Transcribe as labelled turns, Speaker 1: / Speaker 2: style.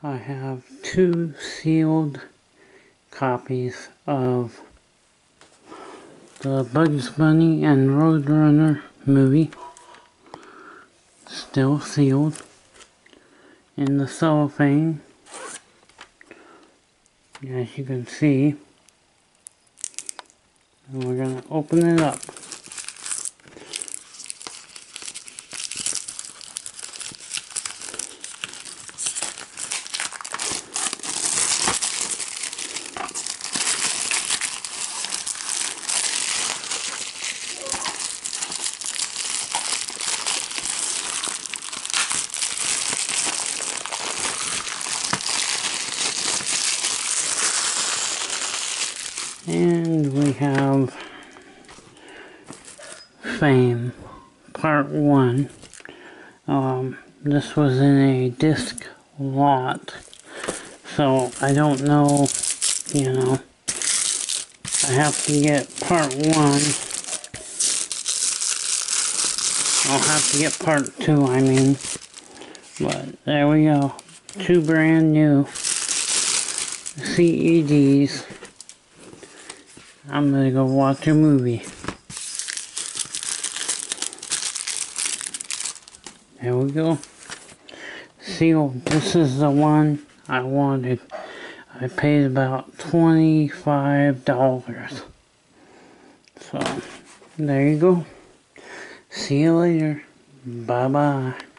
Speaker 1: I have 2 sealed copies of the Bugs Bunny and Roadrunner movie, still sealed in the cellophane, as you can see. And we're going to open it up. And we have Fame, Part 1. This was in a disc lot, so I don't know, I have to get Part 1. I'll have to get Part 2, I mean. But there we go. 2 brand new CEDs. I'm gonna go watch a movie. There we go. Sealed. This is the one I wanted. I paid about $25. So, there you go. See you later. Bye-bye.